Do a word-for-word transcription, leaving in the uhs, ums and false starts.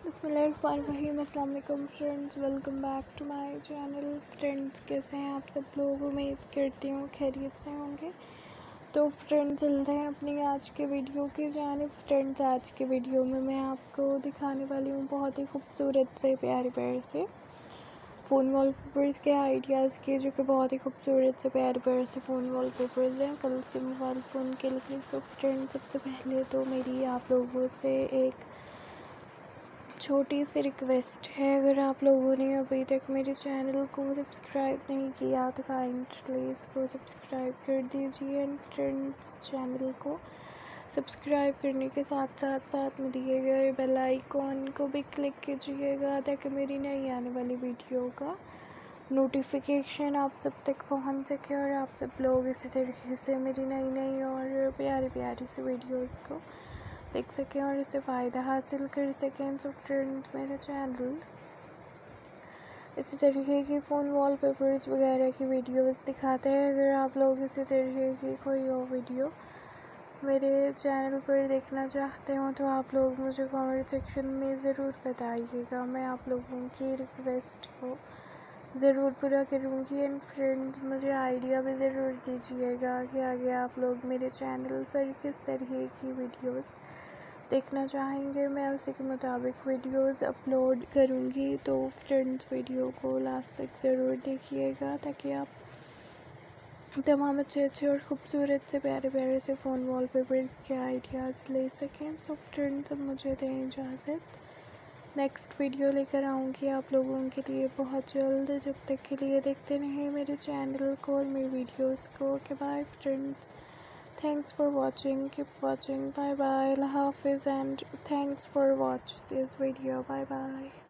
बिस्मिल्लाहिर्रहमानिर्रहीम। अस्सलाम वालेकुम friends, welcome back to my channel. Friends, कैसे हैं आप सब लोग? उम्मीद करती हूँ खैरियत से होंगे। तो फ्रेंड्स, चलते हैं अपनी आज के वीडियो की जानिब। फ्रेंड्स, आज के वीडियो में मैं आपको दिखाने वाली हूँ बहुत ही खूबसूरत से प्यारे प्यारे से फ़ोन वॉलपेपर्स के आइडियाज़ के, जो कि बहुत ही खूबसूरत से प्यारे प्यारे से फ़ोन वॉलपेपर्स हैं कलर्स के मोबाइल फ़ोन के लिए। सो फ्रेंड्स, सबसे पहले तो मेरी आप लोगों से एक छोटी सी रिक्वेस्ट है, अगर आप लोगों ने अभी तक मेरे चैनल को सब्सक्राइब नहीं किया तो काइंडली इसको सब्सक्राइब कर दीजिए। एंड फ्रेंड्स, चैनल को सब्सक्राइब करने के साथ साथ साथ में दिए गए बेल आइकॉन को भी क्लिक कीजिएगा, ताकि मेरी नई आने वाली वीडियो का नोटिफिकेशन आप सब तक पहुंच सके और आप सब लोग इसी तरीके से मेरी नई नई और प्यारी प्यारी सी वीडियोस को देख सकें और इससे फ़ायदा हासिल कर सकें। सो फ्रेंड्स, मेरा चैनल इसी तरीके की फ़ोन वॉलपेपर्स वगैरह की वीडियोस दिखाते हैं। अगर आप लोग इसी तरीके की कोई और वीडियो मेरे चैनल पर देखना चाहते हो तो आप लोग मुझे कमेंट सेक्शन में ज़रूर बताइएगा। मैं आप लोगों की रिक्वेस्ट को ज़रूर पूरा करूँगी। एंड फ्रेंड्स, मुझे आइडिया भी ज़रूर दीजिएगा कि आगे आप लोग मेरे चैनल पर किस तरह की वीडियोस देखना चाहेंगे। मैं उसी के मुताबिक वीडियोस अपलोड करूँगी। तो फ्रेंड्स, वीडियो को लास्ट तक ज़रूर देखिएगा, ताकि आप तमाम अच्छे अच्छे और ख़ूबसूरत से प्यारे प्यारे से फ़ोन वॉलपेपर्स के आइडियाज़ ले सकें। सो फ्रेंड्स, अब मुझे दें इजाज़त। नेक्स्ट वीडियो लेकर आऊँगी आप लोगों के लिए बहुत जल्द। जब तक के लिए देखते रहें मेरे चैनल को और मेरी वीडियोस को। Okay, bye friends, thanks for watching, keep watching, bye bye, Allah Hafiz, and thanks for watch this video, bye bye.